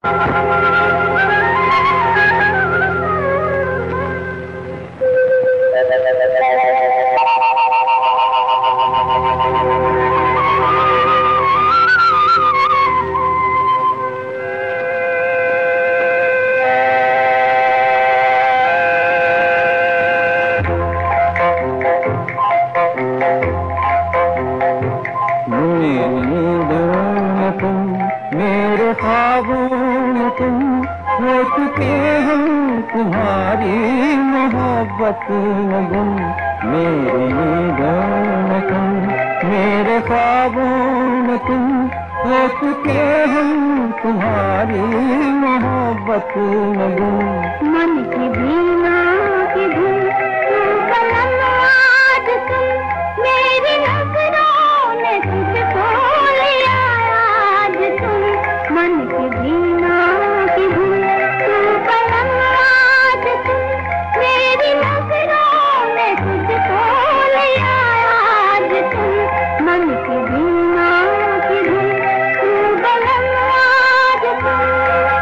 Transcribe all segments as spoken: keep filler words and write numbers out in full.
मेरे ख्वाबों में तुम हो चुके हम तुम्हारी मोहब्बत में गुम। मेरी नींदों में तुम मेरे ख्वाबों में तुम हो चुके हम तुम्हारी मोहब्बत में गुम। मन की बीना की धुन कलम आज तुम मेरी नजरों ने तुझको लिया आज तुम। मन की बीना की धुन कलम आज तुम मेरी नजरों ने तुझको लिया आज तुम। मन की बीना की धुन कलम आज तुम।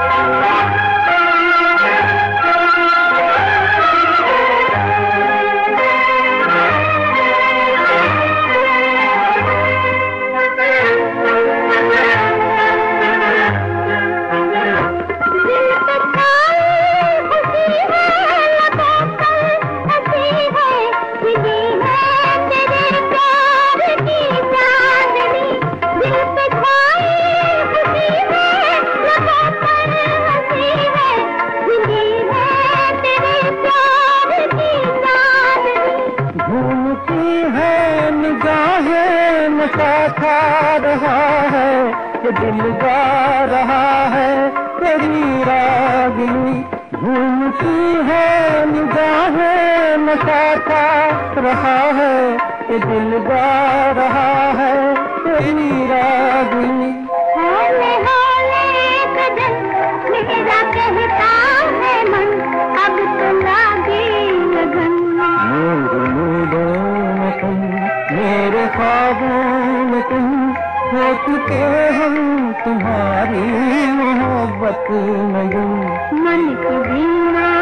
खा रहा है कि दिल गा रहा है तेरी रागिनी। घूमती है निगाहें नशा खा रहा है कि दिल गा रहा है तेरी रागिनी। हौले हौले कदम मेरा कहता है मन अब तो लागे लगन। मेरे नींदों में तुम मेरे ख्वाबों में तुम हो चुके हम तुम्हारी मोहब्बत में गुम। मन की बीना